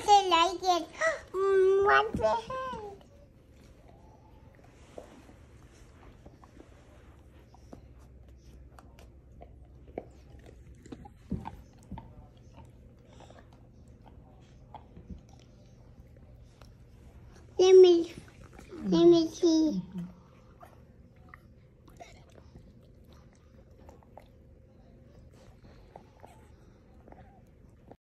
say like it. One hand. Let me see.